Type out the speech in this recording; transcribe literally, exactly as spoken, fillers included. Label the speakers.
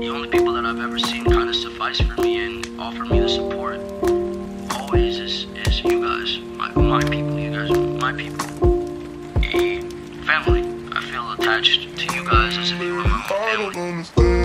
Speaker 1: the only people that I've ever seen kind of suffice for me and offer me the support always is, is you guys, my, my people, you guys are my people. A family. I feel attached to you guys as if you were my own family.